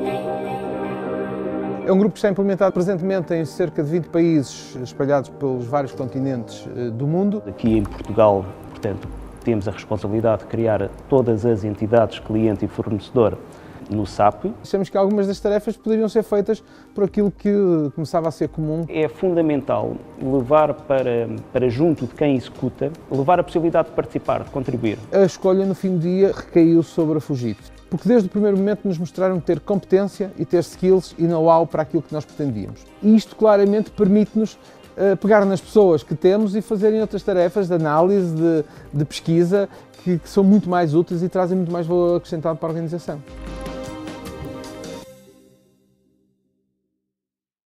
É um grupo que está implementado presentemente em cerca de 20 países espalhados pelos vários continentes do mundo. Aqui em Portugal, portanto, temos a responsabilidade de criar todas as entidades cliente e fornecedor no SAP. Achamos que algumas das tarefas poderiam ser feitas por aquilo que começava a ser comum. É fundamental levar para junto de quem executa, levar a possibilidade de participar, de contribuir. A escolha no fim do dia recaiu sobre a Fujitsu, porque desde o primeiro momento nos mostraram ter competência e ter skills e know-how para aquilo que nós pretendíamos. E isto claramente permite-nos pegar nas pessoas que temos e fazerem outras tarefas de análise, de pesquisa, que são muito mais úteis e trazem muito mais valor acrescentado para a organização.